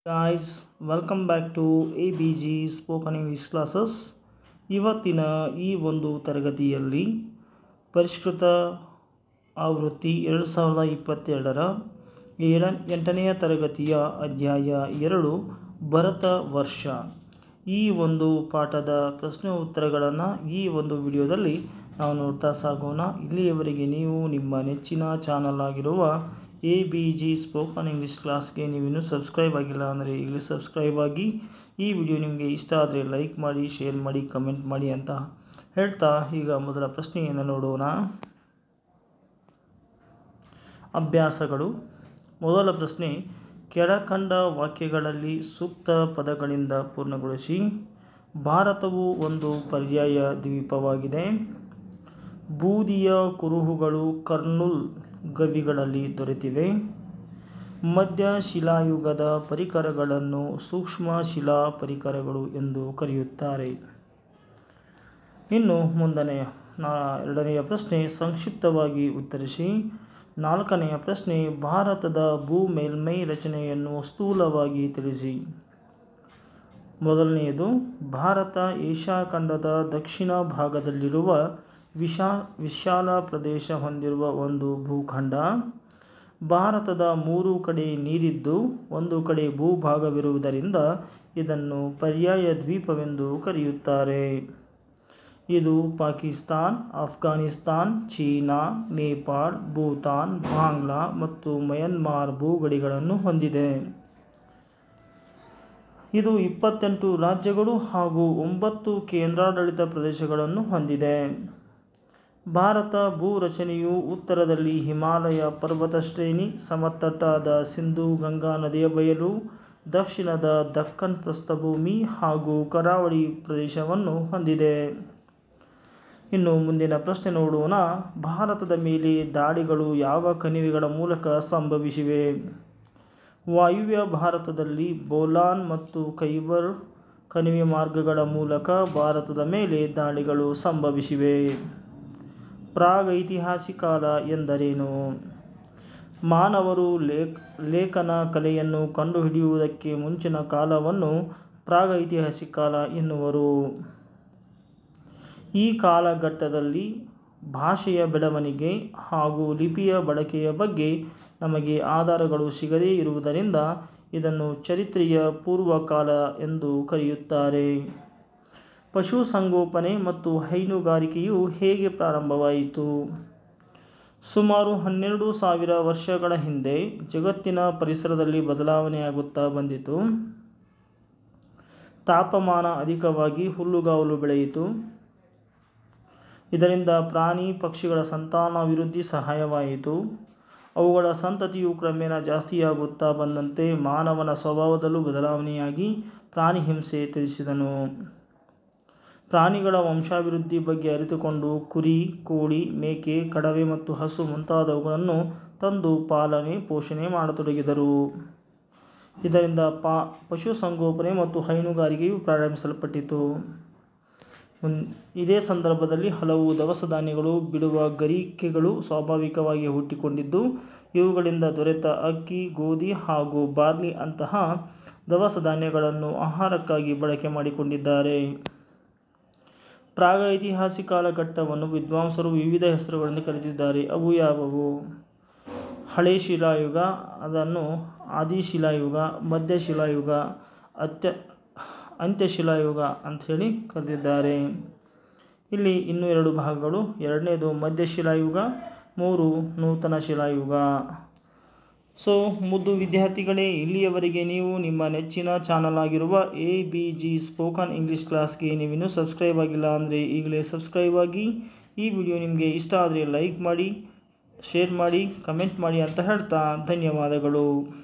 Guys, welcome back to ABG Spoken English Classes. ಇವತ್ತಿನ ಈ ಒಂದು ತರಗತಿಯಲ್ಲಿ ಪರಿಷ್ಕೃತ ಆವೃತ್ತಿ 2022ರ 8ನೆಯ ತರಗತಿಯ ಅಧ್ಯಾಯ 2 ಭರತ ವರ್ಷ ಈ ಒಂದು ಪಾಠದ ಪ್ರಶ್ನೆ ಉತ್ತರಗಳನ್ನು ಈ ಒಂದು ವಿಡಿಯೋದಲ್ಲಿ ನಾವು ನೋಡ್ತಾ ಸಾಗೋಣ. ಇಲ್ಲಿಯವರೆಗೆ ನೀವು ನಿಮ್ಮ ನೆಚ್ಚಿನ ಚಾನಲ್ ಆಗಿರುವ ABG ಸ್ಪೋಕನ್ ಇಂಗ್ಲೀಷ್ ಕ್ಲಾಸ್ಗೆ ನೀವಿನ್ನೂ ಸಬ್ಸ್ಕ್ರೈಬ್ ಆಗಿಲ್ಲ ಅಂದರೆ ಈಗಲೇ ಸಬ್ಸ್ಕ್ರೈಬ್ ಆಗಿ. ಈ ವಿಡಿಯೋ ನಿಮಗೆ ಇಷ್ಟ ಆದರೆ ಲೈಕ್ ಮಾಡಿ, ಶೇರ್ ಮಾಡಿ, ಕಮೆಂಟ್ ಮಾಡಿ ಅಂತ ಹೇಳ್ತಾ ಈಗ ಮೊದಲ ಪ್ರಶ್ನೆಯನ್ನು ನೋಡೋಣ. ಅಭ್ಯಾಸಗಳು. ಮೊದಲ ಪ್ರಶ್ನೆ, ಕೆಳಕಂಡ ವಾಕ್ಯಗಳಲ್ಲಿ ಸೂಕ್ತ ಪದಗಳಿಂದ ಪೂರ್ಣಗೊಳಿಸಿ. ಭಾರತವು ಒಂದು ಪರ್ಯಾಯ ದ್ವೀಪವಾಗಿದೆ. ಬೂದಿಯ ಕುರುಹುಗಳು ಕರ್ನೂಲ್ ಗವಿಗಳಲ್ಲಿ ದೊರೆತಿವೆ. ಮಧ್ಯ ಶಿಲಾಯುಗದ ಪರಿಕರಗಳನ್ನು ಸೂಕ್ಷ್ಮ ಶಿಲಾ ಪರಿಕರಗಳು ಎಂದು ಕರೆಯುತ್ತಾರೆ. ಇನ್ನು ಎರಡನೆಯ ಪ್ರಶ್ನೆ, ಸಂಕ್ಷಿಪ್ತವಾಗಿ ಉತ್ತರಿಸಿ. ನಾಲ್ಕನೆಯ ಪ್ರಶ್ನೆ, ಭಾರತದ ಭೂ ಮೇಲ್ಮೈ ರಚನೆಯನ್ನು ಸ್ಥೂಲವಾಗಿ ತಿಳಿಸಿ. ಮೊದಲನೆಯದು, ಭಾರತ ಏಷ್ಯಾ ಖಂಡದ ದಕ್ಷಿಣ ಭಾಗದಲ್ಲಿರುವ ವಿಶಾಲ ಪ್ರದೇಶ ಹೊಂದಿರುವ ಒಂದು ಭೂಖಂಡ. ಭಾರತದ 3 ಕಡೆ ನೀರಿದ್ದು 1 ಕಡೆ ಭೂಭಾಗವಿರುವುದರಿಂದ ಇದನ್ನು ಪರ್ಯಾಯ ದ್ವೀಪವೆಂದು ಕರೆಯುತ್ತಾರೆ. ಇದು ಪಾಕಿಸ್ತಾನ್, ಅಫ್ಘಾನಿಸ್ತಾನ್, ಚೀನಾ, ನೇಪಾಳ, ಭೂತಾನ್, ಬಾಂಗ್ಲಾ ಮತ್ತು ಮಯನ್ಮಾರ್ ಭೂಗಡಿಗಳನ್ನು ಹೊಂದಿದೆ. ಇದು 28 ರಾಜ್ಯಗಳು ಹಾಗೂ 9 ಕೇಂದ್ರಾಡಳಿತ ಪ್ರದೇಶಗಳನ್ನು ಹೊಂದಿದೆ. ಭಾರತ ಭೂ ರಚನೆಯು ಉತ್ತರದಲ್ಲಿ ಹಿಮಾಲಯ ಪರ್ವತ ಶ್ರೇಣಿ, ಸಮತಟ್ಟಾದ ಸಿಂಧೂ ಗಂಗಾ ನದಿಯ ಬಯಲು, ದಕ್ಷಿಣದ ದಕ್ಕನ್ ಪ್ರಸ್ಥಭೂಮಿ ಹಾಗೂ ಕರಾವಳಿ ಪ್ರದೇಶವನ್ನು ಹೊಂದಿದೆ. ಇನ್ನು ಮುಂದಿನ ಪ್ರಶ್ನೆ ನೋಡೋಣ. ಭಾರತದ ಮೇಲೆ ದಾಳಿಗಳು ಯಾವ ಕಣಿವೆಗಳ ಮೂಲಕ ಸಂಭವಿಸಿವೆ? ವಾಯುವ್ಯ ಭಾರತದಲ್ಲಿ ಬೋಲಾನ್ ಮತ್ತು ಖೈಬರ್ ಕಣಿವೆ ಮಾರ್ಗಗಳ ಮೂಲಕ ಭಾರತದ ಮೇಲೆ ದಾಳಿಗಳು ಸಂಭವಿಸಿವೆ. ಪ್ರಾಗೈತಿಹಾಸಿಕ ಕಾಲ ಎಂದರೇನು? ಮಾನವರು ಲೇಖನ ಕಲೆಯನ್ನು ಕಂಡುಹಿಡಿಯುವುದಕ್ಕೆ ಮುಂಚಿನ ಕಾಲವನ್ನು ಪ್ರಾಗೈತಿಹಾಸಿಕ ಕಾಲ ಎನ್ನುವರು. ಈ ಕಾಲಘಟ್ಟದಲ್ಲಿ ಭಾಷೆಯ ಬೆಳವಣಿಗೆ ಹಾಗೂ ಲಿಪಿಯ ಬಳಕೆಯ ಬಗ್ಗೆ ನಮಗೆ ಆಧಾರಗಳು ಸಿಗದೇ ಇರುವುದರಿಂದ ಇದನ್ನು ಚರಿತ್ರೆಯ ಪೂರ್ವಕಾಲ ಎಂದು ಕರೆಯುತ್ತಾರೆ. ಪಶುಸಂಗೋಪನೆ ಮತ್ತು ಹೈನುಗಾರಿಕೆಯು ಹೇಗೆ ಪ್ರಾರಂಭವಾಯಿತು? ಸುಮಾರು 12,000 ವರ್ಷಗಳ ಹಿಂದೆ ಜಗತ್ತಿನ ಪರಿಸರದಲ್ಲಿ ಬದಲಾವಣೆಯಾಗುತ್ತಾ ಬಂದಿತು. ತಾಪಮಾನ ಅಧಿಕವಾಗಿ ಹುಲ್ಲುಗಾವಲು ಬೆಳೆಯಿತು. ಇದರಿಂದ ಪ್ರಾಣಿ ಪಕ್ಷಿಗಳ ಸಂತಾನಾಭಿವೃದ್ಧಿ ಸಹಾಯವಾಯಿತು. ಅವುಗಳ ಸಂತತಿಯು ಕ್ರಮೇಣ ಜಾಸ್ತಿಯಾಗುತ್ತಾ ಬಂದಂತೆ ಮಾನವನ ಸ್ವಭಾವದಲ್ಲೂ ಬದಲಾವಣೆಯಾಗಿ ಪ್ರಾಣಿ ಹಿಂಸೆ ತ್ಯಜಿಸಿದನು. ಪ್ರಾಣಿಗಳ ವಂಶಾಭಿವೃದ್ಧಿ ಬಗ್ಗೆ ಅರಿತುಕೊಂಡು ಕುರಿ, ಕೋಳಿ, ಮೇಕೆ, ಕಡವೆ ಮತ್ತು ಹಸು ಮುಂತಾದವುಗಳನ್ನು ತಂದು ಪಾಲನೆ ಪೋಷಣೆ ಮಾಡತೊಡಗಿದರು. ಇದರಿಂದ ಪಶುಸಂಗೋಪನೆ ಮತ್ತು ಹೈನುಗಾರಿಕೆಯು ಪ್ರಾರಂಭಿಸಲ್ಪಟ್ಟಿತು. ಇದೇ ಸಂದರ್ಭದಲ್ಲಿ ಹಲವು ದವಸ ಧಾನ್ಯಗಳು ಬಿಡುವ ಗರಿಕೆಗಳು ಸ್ವಾಭಾವಿಕವಾಗಿ ಹುಟ್ಟಿಕೊಂಡಿದ್ದು, ಇವುಗಳಿಂದ ದೊರೆತ ಅಕ್ಕಿ, ಗೋಧಿ ಹಾಗೂ ಬಾರ್ಲಿ ಅಂತಹ ದವಸ ಧಾನ್ಯಗಳನ್ನು ಆಹಾರಕ್ಕಾಗಿ ಬಳಕೆ ಮಾಡಿಕೊಂಡಿದ್ದಾರೆ. ಪ್ರಾಗೈತಿಹಾಸಿಕ ಕಾಲಘಟ್ಟವನ್ನು ವಿದ್ವಾಂಸರು ವಿವಿಧ ಹೆಸರುಗಳಿಂದ ಕರೆದಿದ್ದಾರೆ. ಅವು ಯಾವುವು? ಹಳೆ ಶಿಲಾಯುಗ, ಅದನ್ನು ಆದಿಶಿಲಾಯುಗ, ಮಧ್ಯಶಿಲಾಯುಗ, ಅಂತ್ಯಶಿಲಾಯುಗ ಅಂಥೇಳಿ ಕರೆದಿದ್ದಾರೆ. ಇಲ್ಲಿ ಇನ್ನೂ 2 ಭಾಗಗಳು. ಎರಡನೇದು ಮಧ್ಯಶಿಲಾಯುಗ, 3 ನೂತನ ಶಿಲಾಯುಗ. ಸೊ ಮುದ್ದು ವಿದ್ಯಾರ್ಥಿಗಳೇ, ಇಲ್ಲಿಯವರೆಗೆ ನೀವು ನಿಮ್ಮ ನೆಚ್ಚಿನ ಚಾನಲ್ ಆಗಿರುವ ABG ಸ್ಪೋಕನ್ ಇಂಗ್ಲೀಷ್ ಕ್ಲಾಸ್ಗೆ ನೀವಿನ್ನೂ ಸಬ್ಸ್ಕ್ರೈಬ್ ಆಗಿಲ್ಲ ಅಂದರೆ ಈಗಲೇ ಸಬ್ಸ್ಕ್ರೈಬ್ ಆಗಿ. ಈ ವಿಡಿಯೋ ನಿಮಗೆ ಇಷ್ಟ ಆದರೆ ಲೈಕ್ ಮಾಡಿ, ಶೇರ್ ಮಾಡಿ, ಕಮೆಂಟ್ ಮಾಡಿ ಅಂತ ಹೇಳ್ತಾ ಧನ್ಯವಾದಗಳು.